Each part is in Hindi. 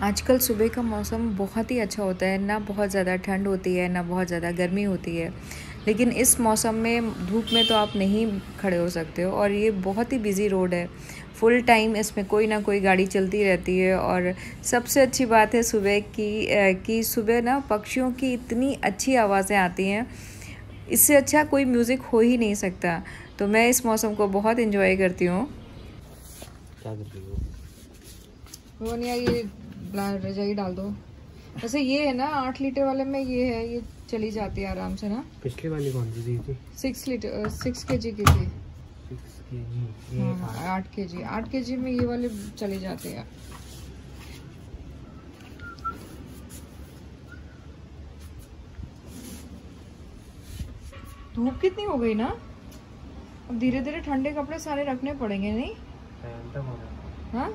आजकल सुबह का मौसम बहुत ही अच्छा होता है, ना बहुत ज़्यादा ठंड होती है, ना बहुत ज़्यादा गर्मी होती है। लेकिन इस मौसम में धूप में तो आप नहीं खड़े हो सकते हो और ये बहुत ही बिज़ी रोड है। फुल टाइम इसमें कोई ना कोई गाड़ी चलती रहती है और सबसे अच्छी बात है सुबह कि सुबह ना पक्षियों की इतनी अच्छी आवाज़ें आती हैं, इससे अच्छा कोई म्यूज़िक हो ही नहीं सकता। तो मैं इस मौसम को बहुत एंजॉय करती हूँ। क्या कर रही हो? रोनिया ये रजाई डाल दो। वैसे ये है ना 8 लीटर वाले में ये है, ये चली जाती है आराम से ना। पिछली वाली कौन सी दी थी? 6 केजी की थी। 6 kg, ये 8 केजी 8 केजी में ये वाले चले जाते हैं। धूप कितनी हो गई ना, अब धीरे धीरे ठंडे कपड़े सारे रखने पड़ेंगे नहीं? हाँ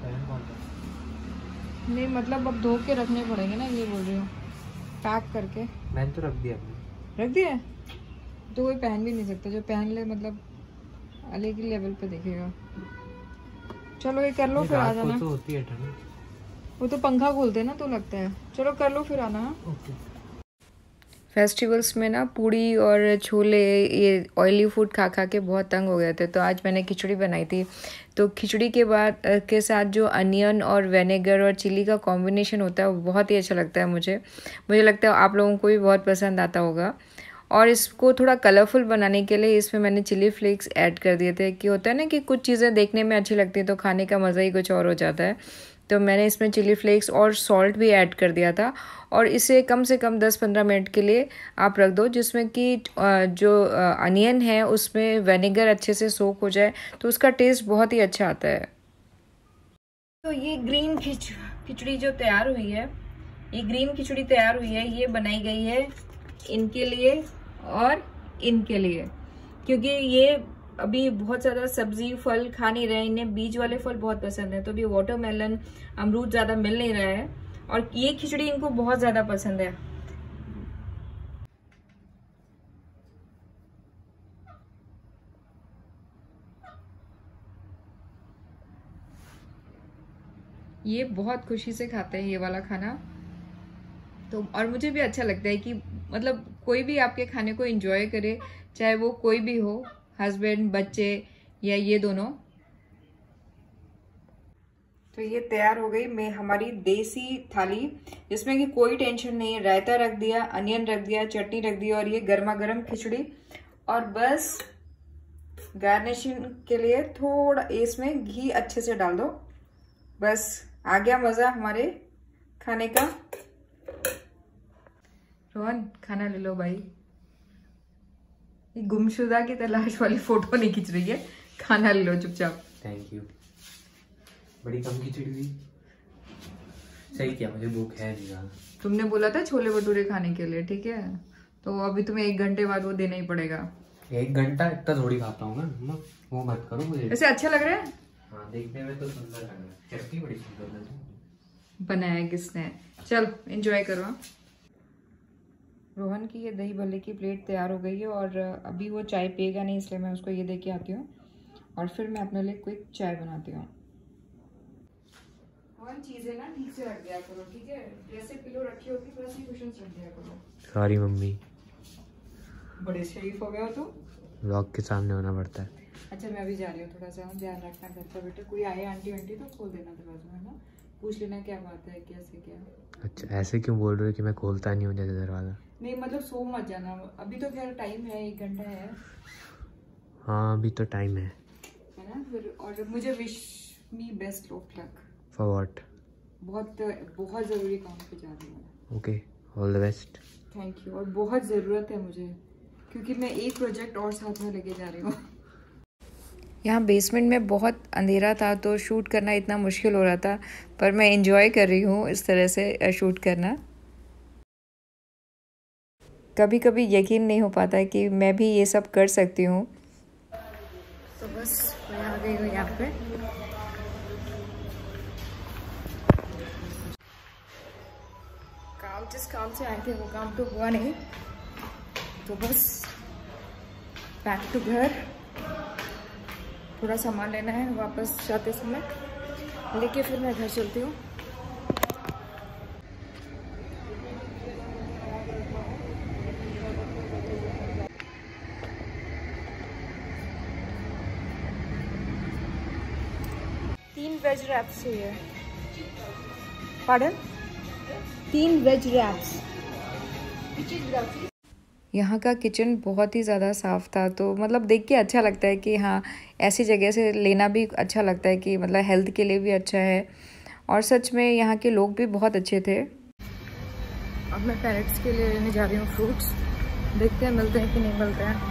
नहीं, मतलब अब धो के रखने पड़ेंगे ना, ये बोल रही हूँ, पैक करके। मैंने तो रख दिया अपने। रख दिया तो कोई पहन भी नहीं सकता, जो पहन ले मतलब अलग ही लेवल पे देखेगा। चलो ये कर लो फिर आ जाना। तो होती है ठंड, वो तो पंखा खोलते ना तो लगता है। चलो कर लो फिर आना। ओके। फेस्टिवल्स में ना पूड़ी और छोले, ये ऑयली फूड खा खा के बहुत तंग हो गए थे, तो आज मैंने खिचड़ी बनाई थी। तो खिचड़ी के साथ जो अनियन और विनेगर और चिली का कॉम्बिनेशन होता है वो बहुत ही अच्छा लगता है मुझे लगता है आप लोगों को भी बहुत पसंद आता होगा। और इसको थोड़ा कलरफुल बनाने के लिए इसमें मैंने चिली फ्लेक्स ऐड कर दिए थे, कि होता है ना कि कुछ चीज़ें देखने में अच्छी लगती हैं तो खाने का मज़ा ही कुछ और हो जाता है। तो मैंने इसमें चिली फ्लेक्स और सॉल्ट भी ऐड कर दिया था और इसे कम से कम 10-15 मिनट के लिए आप रख दो, जिसमें कि जो अनियन है उसमें विनेगर अच्छे से सोक हो जाए तो उसका टेस्ट बहुत ही अच्छा आता है। तो ये ग्रीन खिचड़ी जो तैयार हुई है, ये ग्रीन खिचड़ी तैयार हुई है, ये बनाई गई है इनके लिए और इनके लिए, क्योंकि ये अभी बहुत ज़्यादा सब्जी फल खा नहीं रहे, इन्हें बीज वाले फल बहुत पसंद है। तो अभी वाटरमेलन अमरूद ज़्यादा मिल नहीं रहा है और ये खिचड़ी इनको बहुत ज़्यादा पसंद है। ये बहुत खुशी से खाते हैं ये वाला खाना। तो और मुझे भी अच्छा लगता है कि मतलब कोई भी आपके खाने को एंजॉय करे, चाहे वो कोई भी हो, हस्बैंड, बच्चे या ये दोनों। तो ये तैयार हो गई मैं हमारी देसी थाली, जिसमें कि कोई टेंशन नहीं है। रायता रख दिया, अनियन रख दिया, चटनी रख दी और ये गर्मा गर्म खिचड़ी। और बस गार्निशिंग के लिए थोड़ा इसमें घी अच्छे से डाल दो, बस आ गया मजा हमारे खाने का। रोहन खाना ले लो भाई। ये गुमशुदा की तलाश वाली फोटो नहीं खींच रही है, खाना ले लो चुपचाप। Thank you. बड़ी कम खिचड़ी हुई। सही किया, मुझे भूख है नहीं ज्यादा। तुमने बोला था छोले भटूरे खाने के लिए, ठीक है? तो अभी तुम्हें 1 घंटे बाद वो देना ही पड़ेगा। 1 घंटा इतना थोड़ी खाता हूँ मैं, वो मत करो मुझे। वैसे अच्छा लग रहा है? हाँ, देखने में तो सुंदर लग रहा है। चटनी बड़ी सुंदर लग रही है। बनाया किसने? चल एंजॉय करो। रोहन की ये दही भल्ले की प्लेट तैयार हो गई है और अभी वो चाय पिएगा नहीं, इसलिए मैं उसको ये दे के आती हूँ और फिर मैं अपने लिए क्विक चाय बनाती हूँ। रोहन चीजें ना ठीक से रख दिया करो, ठीक है? जैसे पिलो रखी होगी वैसे कुशन रख दिया करो। Sorry mummy. बड़े शरीफ हो गए हो तुम। व्लॉग के सामने होना पड़ता है। अच्छा मैं अभी जा रही हूँ, थोड़ा सा ध्यान रखना घर का बेटा। कोई आए आंटी तो खोल देना दरवाजा, है ना? पूछ लेना क्या बात है, कैसे क्या। अच्छा, ऐसे क्यों बोल रहे हो कि मैं खोलता नहीं हूँ जैसे दरवाजा? नहीं मतलब सो मत जाना, अभी तो खैर टाइम है, 1 घंटा है। हाँ अभी तो टाइम है ना? फिर और मुझे wish me best of luck. For what? बहुत बहुत ज़रूरी काम पे जा रही हूँ। Okay, all the best. Thank you. और बहुत ज़रूरत है मुझे, क्योंकि मैं एक प्रोजेक्ट और साथ में लेके जा रही हूँ। यहाँ बेसमेंट में बहुत अंधेरा था तो शूट करना इतना मुश्किल हो रहा था, पर मैं एंजॉय कर रही हूँ इस तरह से शूट करना। कभी कभी यकीन नहीं हो पाता है कि मैं भी ये सब कर सकती हूँ। तो बस मैं आ गई हूँ यहाँ पे। जिस काम से आए थे वो काम तो हुआ नहीं, तो बस बैक टू घर। थोड़ा सामान लेना है वापस जाते समय, लेके फिर मैं घर चलती हूँ। वेज रैप्स चाहिए। पार्डन? 3 veg wraps. यहाँ का किचन बहुत ही ज़्यादा साफ़ था, तो मतलब देख के अच्छा लगता है कि हाँ, ऐसी जगह से लेना भी अच्छा लगता है कि मतलब हेल्थ के लिए भी अच्छा है। और सच में यहाँ के लोग भी बहुत अच्छे थे। अब मैं पेरेंट्स के लिए लेने जा रही हूँ फ्रूट्स। देखते हैं मिलते हैं कि नहीं मिलते हैं।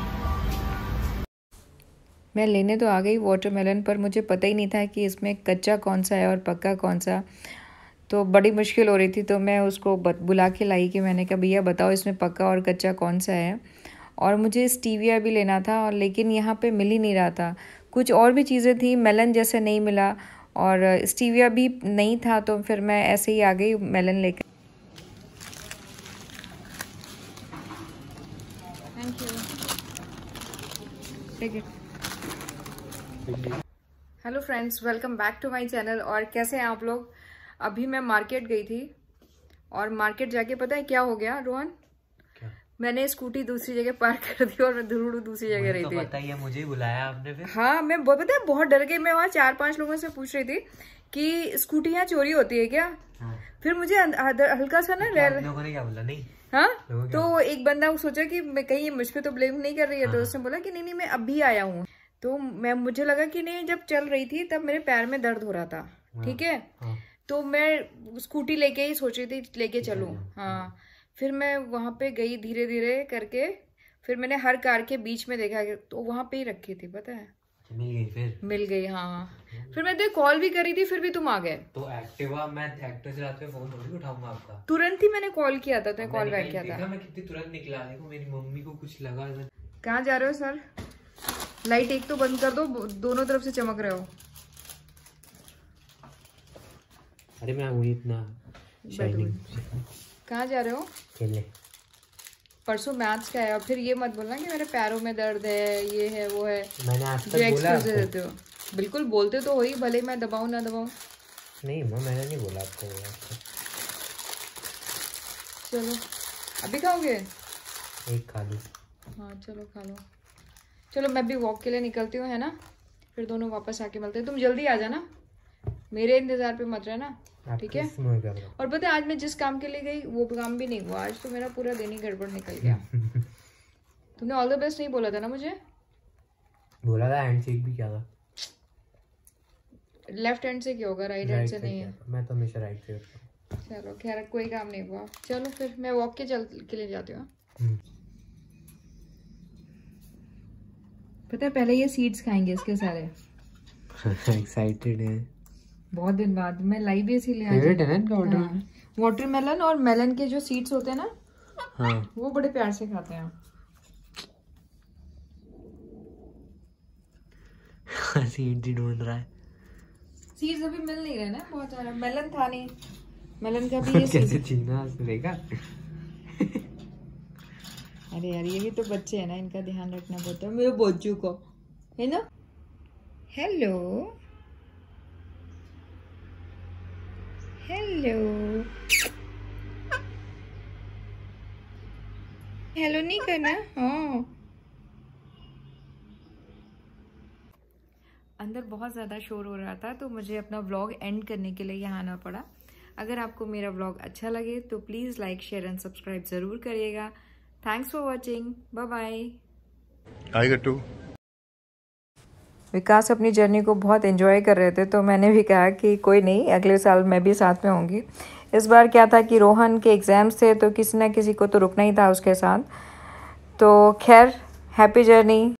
मैं लेने तो आ गई वाटरमेलन, पर मुझे पता ही नहीं था कि इसमें कच्चा कौन सा है और पक्का कौन सा। तो बड़ी मुश्किल हो रही थी, तो मैं उसको बुला के लाई कि मैंने कहा भैया बताओ इसमें पक्का और कच्चा कौन सा है। और मुझे स्टीविया भी लेना था, और लेकिन यहाँ पे मिल ही नहीं रहा था। कुछ और भी चीज़ें थी, मेलन जैसे नहीं मिला और स्टीविया भी नहीं था, तो फिर मैं ऐसे ही आ गई मेलन लेकर। Thank you. Take it. Hello friends, welcome back to my channel. और कैसे हैं आप लोग? अभी मैं मार्केट गई थी, और मार्केट जाके पता है क्या हो गया रोहन? क्या? मैंने स्कूटी दूसरी जगह पार्क कर दी और मैं दूसरी जगह रही थी। पता ही है, मुझे ही बुलाया आपने फिर। हाँ, मैं पता है बहुत डर गई। मैं वहाँ 4-5 लोगों से पूछ रही थी कि स्कूटी यहाँ चोरी होती है क्या? हाँ। फिर मुझे हल्का सा ना लोगों ने क्या बोला? नहीं। हाँ, तो एक बंदा सोचा कि मैं कहीं ये मुझ पे तो ब्लेम नहीं कर रही है। हाँ। तो उसने बोला कि नहीं मैं अभी आया हूँ। तो मुझे लगा कि नहीं, जब चल रही थी तब मेरे पैर में दर्द हो रहा था। ठीक है। हाँ। तो मैं स्कूटी लेके ही सोच रही थी लेके चलूं। हाँ। फिर मैं वहां पे गई धीरे धीरे करके। फिर मैंने हर कार के बीच में देखा, तो वहां पे ही रखी थी, पता है। मिल गई। हाँ। फिर मैं तो कॉल भी करी थी, फिर भी तुम आ गए। तो एक्टिवा, मैं एक्टिवा चलाते हुए फोन थोड़ी उठाऊंगा आपका। तुरंत ही मैंने कॉल किया था, तुम्हें कॉल बैक किया था। मैं कितनी तुरंत निकला। देखो मेरी मम्मी को कुछ लगा। कहाँ जा रहे हो सर? लाइट एक तो बंद कर दो, दोनों तरफ से चमक रहे हो। अरे मैं वही इतना शाइनिंग। कहाँ जा रहे हो? खेलने। परसों मैथ्स का है, और फिर ये मत बोलना कि मेरे पैरों में दर्द है, ये है वो है। मैंने आज तक बोला आपको? देते हो। बिल्कुल बोलते तो हो ही, भले मैं दबाऊं ना दबाऊं। नहीं माँ, मैंने नहीं बोला आपको। चलो अभी खाओगे? एक खा लो। हाँ चलो खा लो। चलो मैं भी वॉक के लिए निकलती हूँ, है ना? फिर दोनों वापस आके मिलते हैं। तुम जल्दी आ जाना, मेरे इंतजार पे मत रहना, ठीक है? और पता है आज मैं जिस काम के लिए गई वो काम भी नहीं हुआ। आज तो मेरा पूरा दिन ही गड़बड़ निकल गया। तुमने ऑल द बेस्ट नहीं बोला था ना मुझे? बोला था, हैंडशेक भी किया था। लेफ्ट हैंड से क्या होगा, राइट हैंड से नहीं है? मैं तो हमेशा राइट से करता हूँ। चलो खैर, कोई काम नहीं हुआ। चलो फिर मैं वॉक के लिए जाती हूँ। पता है पहले ये सीड्स खाएंगे इसके सारे। एक्साइटेड है बहुत दिन बाद। मैं लाई भी इसीलिए वाटरमेलन और मेलन के जो सीड्स होते हैं ना, हाँ, वो बड़े प्यार से खाते हैं। सीड्स ही ढूंढ रहा है। सीड्स अभी मिल नहीं रहे ना बहुत सारा। मेलन था नहीं, मेलन का भी ये कैसे छीना देखा? अरे यार ये भी तो बच्चे हैं ना, इनका ध्यान रखना पड़ता है, मेरे बच्चों को, है ना? हेलो हेलो हेलो नहीं करना। हाँ, अंदर बहुत ज़्यादा शोर हो रहा था, तो मुझे अपना व्लॉग एंड करने के लिए यहाँ आना पड़ा। अगर आपको मेरा व्लॉग अच्छा लगे तो please like share and subscribe ज़रूर करिएगा। Thanks for watching, bye bye. Vikas अपनी जर्नी को बहुत एंजॉय कर रहे थे, तो मैंने भी कहा कि कोई नहीं, अगले साल मैं भी साथ में होंगी। इस बार क्या था कि रोहन के एग्ज़ाम्स थे, तो किसी ना किसी को तो रुकना ही था उसके साथ। तो खैर, हैप्पी जर्नी।